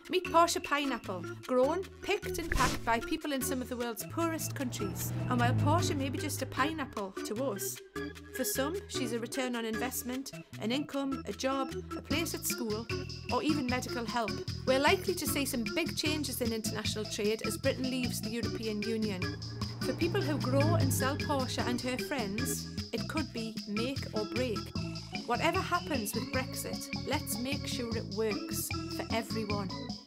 Meet Portia Pineapple, grown, picked and packed by people in some of the world's poorest countries. And while Portia may be just a pineapple to us, for some she's a return on investment, an income, a job, a place at school, or even medical help. We're likely to see some big changes in international trade as Britain leaves the European Union. For people who grow and sell Portia and her friends, it could be make or break. Whatever happens with Brexit, let's make sure it works for everyone.